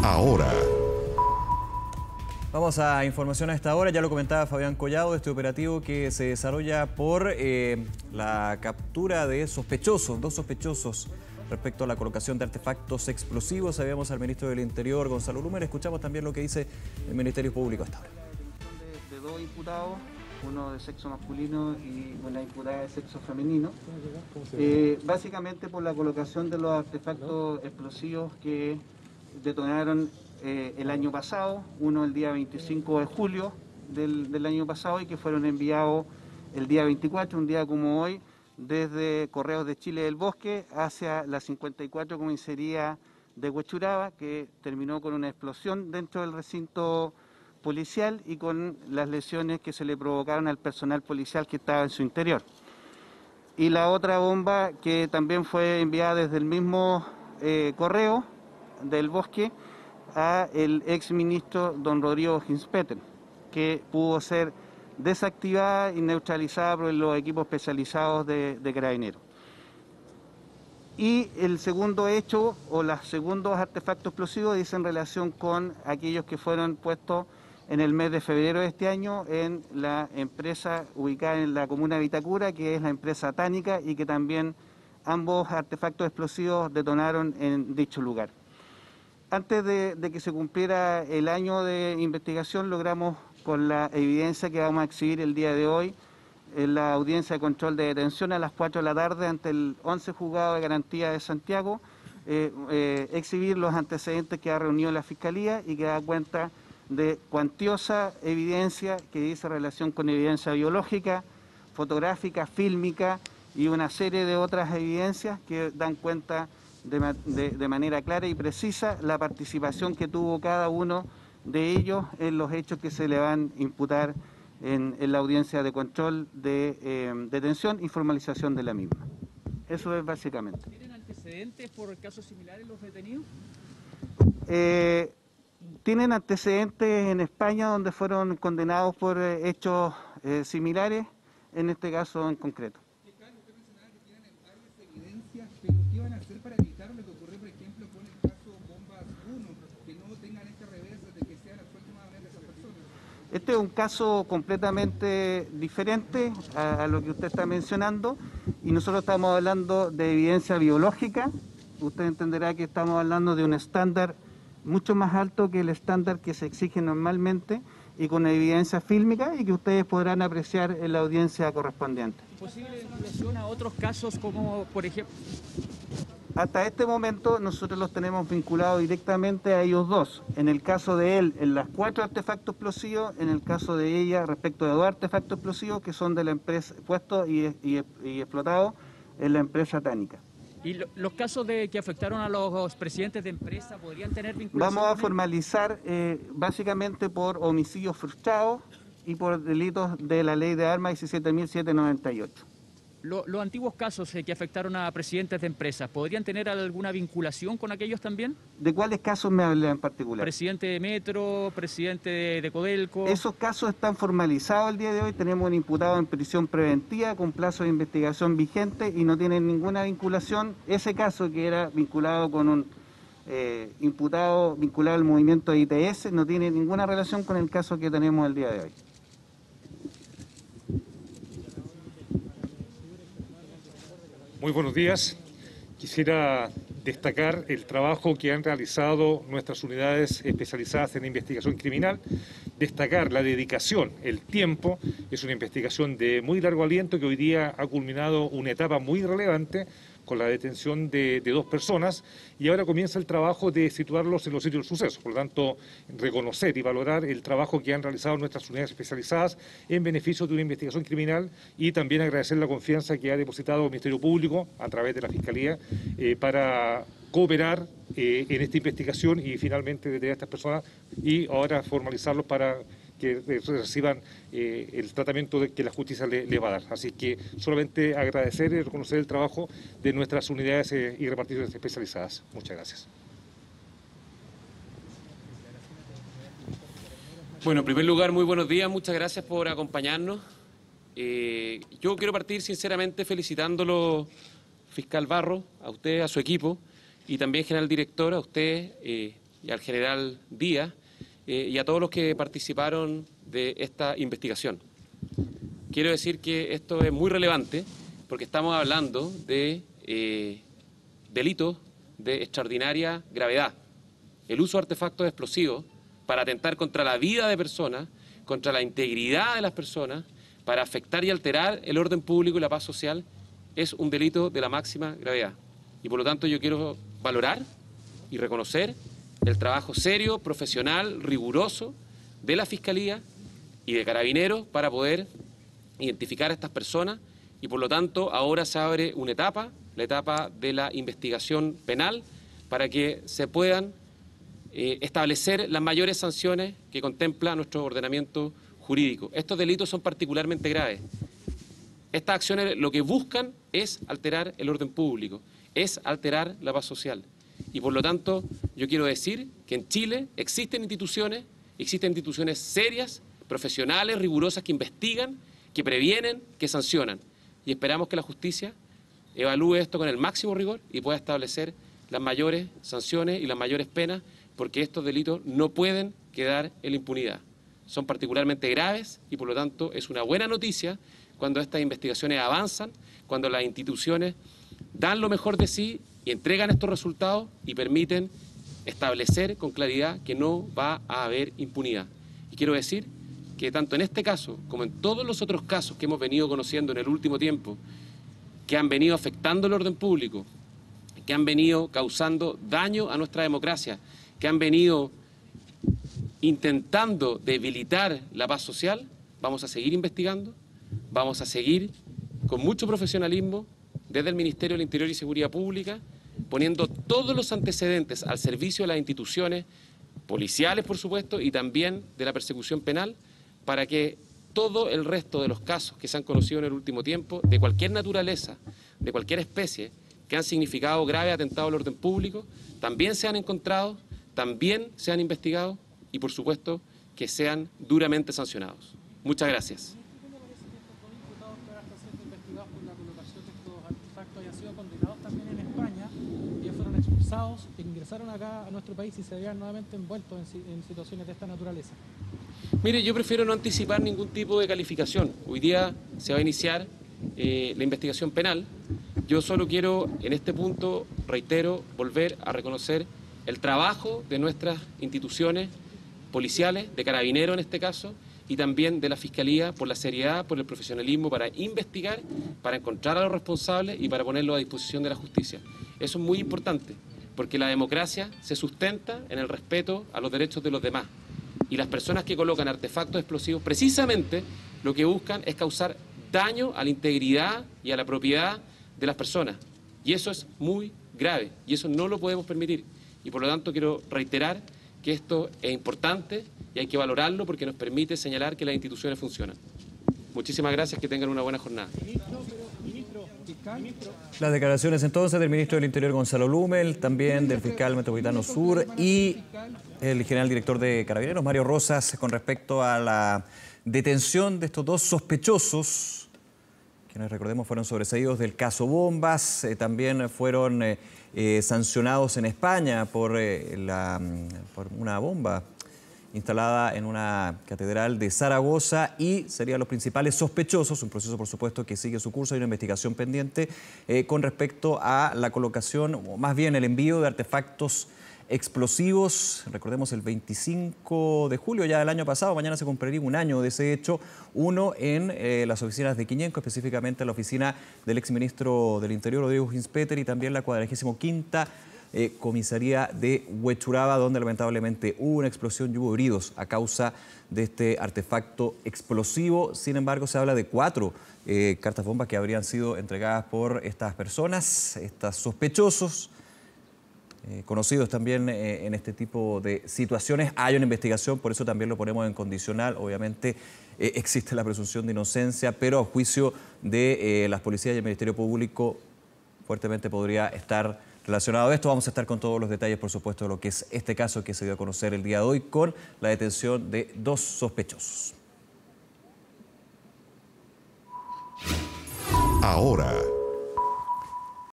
ahora. Vamos a información a esta hora, ya lo comentaba Fabián Collado, este operativo que se desarrolla por la captura de sospechosos, dos sospechosos respecto a la colocación de artefactos explosivos. Sabíamos al ministro del Interior, Gonzalo Lumer, escuchamos también lo que dice el Ministerio Público hasta ahora. De dos imputados, uno de sexo masculino y una imputada de sexo femenino, básicamente por la colocación de los artefactos explosivos que detonaron el año pasado, uno el día 25 de julio del año pasado y que fueron enviados el día 24, un día como hoy, desde Correos de Chile del Bosque hacia la 54 comisaría de Huechuraba, que terminó con una explosión dentro del recinto policial y con las lesiones que se le provocaron al personal policial que estaba en su interior. Y la otra bomba que también fue enviada desde el mismo Correo del Bosque a el exministro don Rodrigo Ginspeter, que pudo ser desactivada y neutralizada por los equipos especializados de Carabineros. Y el segundo hecho, o los segundos artefactos explosivos, dicen relación con aquellos que fueron puestos en el mes de febrero de este año en la empresa ubicada en la comuna de Vitacura, que es la empresa Tánica, y que también ambos artefactos explosivos detonaron en dicho lugar. Antes de que se cumpliera el año de investigación, logramos, con la evidencia que vamos a exhibir el día de hoy, en la audiencia de control de detención a las 4 de la tarde ante el 11 Juzgado de Garantía de Santiago, exhibir los antecedentes que ha reunido la Fiscalía y que da cuenta de cuantiosa evidencia que dice relación con evidencia biológica, fotográfica, fílmica y una serie de otras evidencias que dan cuenta de manera clara y precisa la participación que tuvo cada uno de ellos en los hechos que se le van a imputar en la audiencia de control de detención y formalización de la misma. Eso es básicamente. ¿Tienen antecedentes por casos similares los detenidos? Tienen antecedentes en España donde fueron condenados por hechos similares, en este caso en concreto. Carlos, usted mencionaba que tienen varias evidencias, pero ¿qué van a hacer para evitar lo que ocurrió, por ejemplo, con el caso Bombas 1, que no tengan este revés de que sean absueltos nuevamente esas personas? Este es un caso completamente diferente a lo que usted está mencionando y nosotros estamos hablando de evidencia biológica. Usted entenderá que estamos hablando de un estándar mucho más alto que el estándar que se exige normalmente y con evidencia fílmica y que ustedes podrán apreciar en la audiencia correspondiente. ¿Posible vinculación a otros casos como, por ejemplo? Hasta este momento nosotros los tenemos vinculados directamente a ellos dos. En el caso de él, en las 4 artefactos explosivos, en el caso de ella, respecto de 2 artefactos explosivos que son de la empresa, puestos y explotados en la empresa Tánica. ¿Y los casos que afectaron a los presidentes de empresa podrían tener vinculación? Vamos a formalizar básicamente por homicidios frustrados y por delitos de la ley de armas 17.798. Los antiguos casos que afectaron a presidentes de empresas, ¿podrían tener alguna vinculación con aquellos también? ¿De cuáles casos me habla en particular? Presidente de Metro, presidente de Codelco. Esos casos están formalizados el día de hoy. Tenemos un imputado en prisión preventiva con plazo de investigación vigente y no tienen ninguna vinculación. Ese caso que era vinculado con un imputado vinculado al movimiento de ITS no tiene ninguna relación con el caso que tenemos el día de hoy. Muy buenos días. Quisiera destacar el trabajo que han realizado nuestras unidades especializadas en investigación criminal, destacar la dedicación, el tiempo. Es una investigación de muy largo aliento que hoy día ha culminado una etapa muy relevante con la detención de 2 personas y ahora comienza el trabajo de situarlos en los sitios del suceso. Por lo tanto, reconocer y valorar el trabajo que han realizado nuestras unidades especializadas en beneficio de una investigación criminal y también agradecer la confianza que ha depositado el Ministerio Público a través de la Fiscalía para cooperar en esta investigación y finalmente detener a estas personas y ahora formalizarlos para que reciban el tratamiento que la justicia les va a dar. Así que solamente agradecer y reconocer el trabajo de nuestras unidades y reparticiones especializadas. Muchas gracias. Bueno, en primer lugar, muy buenos días, muchas gracias por acompañarnos. Yo quiero partir sinceramente felicitándolo, fiscal Barro, a usted, a su equipo, y también general director, a usted, y al general Díaz y a todos los que participaron de esta investigación. Quiero decir que esto es muy relevante porque estamos hablando de delitos de extraordinaria gravedad. El uso de artefactos explosivos para atentar contra la vida de personas, contra la integridad de las personas, para afectar y alterar el orden público y la paz social, es un delito de la máxima gravedad. Y por lo tanto yo quiero valorar y reconocer el trabajo serio, profesional, riguroso de la Fiscalía y de Carabineros para poder identificar a estas personas y por lo tanto ahora se abre una etapa, la etapa de la investigación penal, para que se puedan establecer las mayores sanciones que contempla nuestro ordenamiento jurídico. Estos delitos son particularmente graves. Estas acciones lo que buscan es alterar el orden público, es alterar la paz social. Y por lo tanto, yo quiero decir que en Chile existen instituciones serias, profesionales, rigurosas, que investigan, que previenen, que sancionan. Y esperamos que la justicia evalúe esto con el máximo rigor y pueda establecer las mayores sanciones y las mayores penas, porque estos delitos no pueden quedar en la impunidad. Son particularmente graves y por lo tanto es una buena noticia cuando estas investigaciones avanzan, cuando las instituciones dan lo mejor de sí y entregan estos resultados y permiten establecer con claridad que no va a haber impunidad. Y quiero decir que tanto en este caso como en todos los otros casos que hemos venido conociendo en el último tiempo, que han venido afectando el orden público, que han venido causando daño a nuestra democracia, que han venido intentando debilitar la paz social, vamos a seguir investigando, vamos a seguir con mucho profesionalismo desde el Ministerio del Interior y Seguridad Pública, poniendo todos los antecedentes al servicio de las instituciones policiales, por supuesto, y también de la persecución penal, para que todo el resto de los casos que se han conocido en el último tiempo, de cualquier naturaleza, de cualquier especie, que han significado grave atentado al orden público, también sean encontrados, también sean investigados y, por supuesto, que sean duramente sancionados. Muchas gracias. ¿Cómo parece que estos dos imputados que ahora están siendo investigados por la colocación de estos artefactos hayan sido condenados también en España? Ellos fueron expulsados, ingresaron acá a nuestro país y se veían nuevamente envueltos en situaciones de esta naturaleza. Mire, yo prefiero no anticipar ningún tipo de calificación. Hoy día se va a iniciar la investigación penal. Yo solo quiero, en este punto, reitero, volver a reconocer el trabajo de nuestras instituciones policiales, de Carabineros en este caso, y también de la Fiscalía por la seriedad, por el profesionalismo para investigar, para encontrar a los responsables y para ponerlo a disposición de la justicia. Eso es muy importante, porque la democracia se sustenta en el respeto a los derechos de los demás. Y las personas que colocan artefactos explosivos, precisamente lo que buscan es causar daño a la integridad y a la propiedad de las personas. Y eso es muy grave, y eso no lo podemos permitir. Y por lo tanto quiero reiterar que esto es importante y hay que valorarlo porque nos permite señalar que las instituciones funcionan. Muchísimas gracias, que tengan una buena jornada. Las declaraciones entonces del ministro del Interior Gonzalo Blumel, también del fiscal metropolitano sur y el general director de Carabineros Mario Rosas con respecto a la detención de estos dos sospechosos, quienes recordemos fueron sobreseídos del caso Bombas, también fueron sancionados en España por una bomba instalada en una catedral de Zaragoza y serían los principales sospechosos, un proceso por supuesto que sigue su curso, hay una investigación pendiente con respecto a la colocación, o más bien el envío de artefactos explosivos. Recordemos el 25 de julio ya del año pasado, mañana se cumpliría un año de ese hecho, uno en las oficinas de Quiñenco, específicamente la oficina del exministro del Interior, Rodrigo Ginspeter, y también la 45ª comisaría de Huechuraba, donde lamentablemente hubo una explosión y hubo heridos a causa de este artefacto explosivo. Sin embargo, se habla de 4 cartas bombas que habrían sido entregadas por estas personas, estos sospechosos, conocidos también en este tipo de situaciones. Hay una investigación, por eso también lo ponemos en condicional. Obviamente existe la presunción de inocencia, pero a juicio de las policías y el Ministerio Público fuertemente podría estar relacionado a esto. Vamos a estar con todos los detalles, por supuesto, de lo que es este caso que se dio a conocer el día de hoy con la detención de 2 sospechosos. Ahora